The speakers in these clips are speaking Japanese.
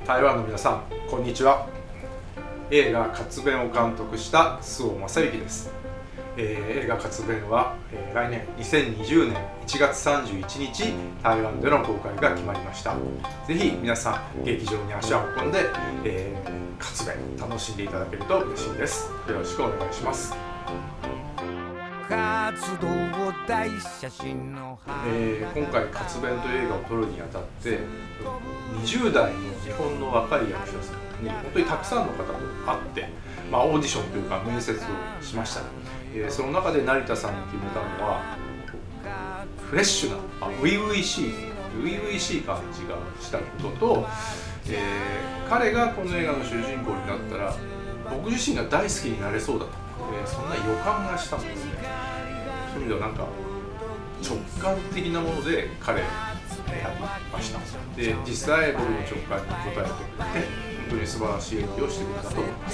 台湾の皆さん、こんにちは。映画「活弁」を監督した周防正行です。映画「活弁」は、来年2020年1月31日台湾での公開が決まりました。ぜひ皆さん劇場に足を運んで、活弁楽しんでいただけると嬉しいです。よろしくお願いします。今回「活弁」という映画を撮るにあたって20代の日本の若い役者さんに本当にたくさんの方と会って、オーディションというか面接をしました。その中で成田さんに決めたのはフレッシュな初々しい感じがしたことと、彼がこの映画の主人公になったら僕自身が大好きになれそうだと、そんな予感がしたんですね。そういう意味ではなんか直感的なもので彼を選びました。で、実際僕の直感に応えてくれて本当に素晴らしい演技をしてくれたと思います。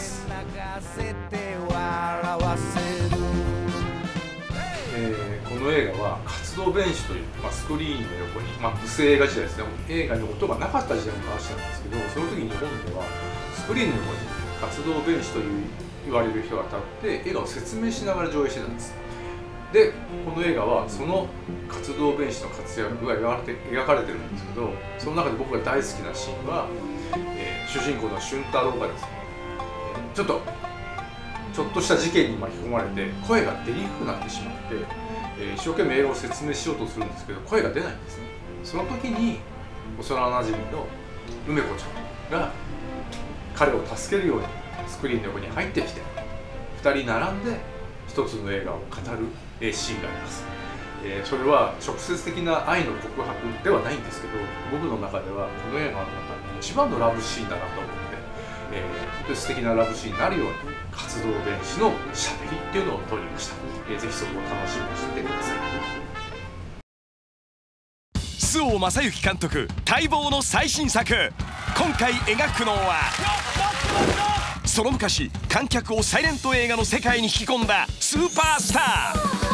この映画は活動弁士という、スクリーンの横に、無声映画時代ですね、映画に音がなかった時代の話なんですけど、その時に日本ではスクリーンの横に活動弁士という言われる人が立って映画を説明しながら上映してたんです。で、この映画はその活動弁士の活躍が描かれてるんですけど、その中で僕が大好きなシーンは、主人公の俊太郎がですね、ちょっとした事件に巻き込まれて声が出にくくなってしまって、一生懸命映画を説明しようとするんですけど声が出ないんですね。その時に幼なじみの梅子ちゃんが彼を助けるようにスクリーンの横に入ってきて2人並んで一つの映画を語るシーンがあります。それは直接的な愛の告白ではないんですけど、僕の中ではこの映画の中で一番のラブシーンだなと思って、本当に素敵なラブシーンになるように活動弁士のしゃべりっていうのを撮りました。ぜひそこを楽しみにしててください。 周防正行監督待望の最新作。今回描くのはその昔観客をサイレント映画の世界に引き込んだスーパースター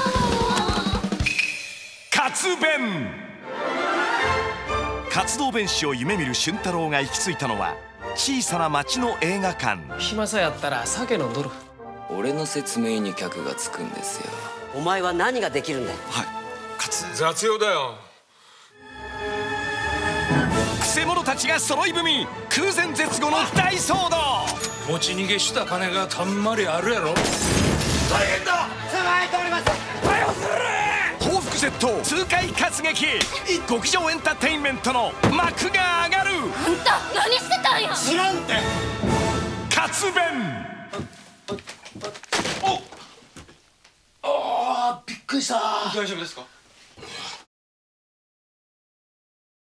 活弁。活動弁士を夢見る俊太郎が行き着いたのは小さな町の映画館。 暇さやったら酒飲んどる。 俺の説明に客がつくんですよ。 お前は何ができるんだよ。 はい、 雑用だよ。 くせ者たちが揃い踏み、空前絶後の大騒動。 持ち逃げした金がたんまりあるやろ。大変だ。 捕まえております。逮捕する。 報復絶倒痛快活劇、極上エンターテインメントの幕が上がる。 あんた何してたんや。 知らんて。 活弁。 びっくりした。 大丈夫ですか。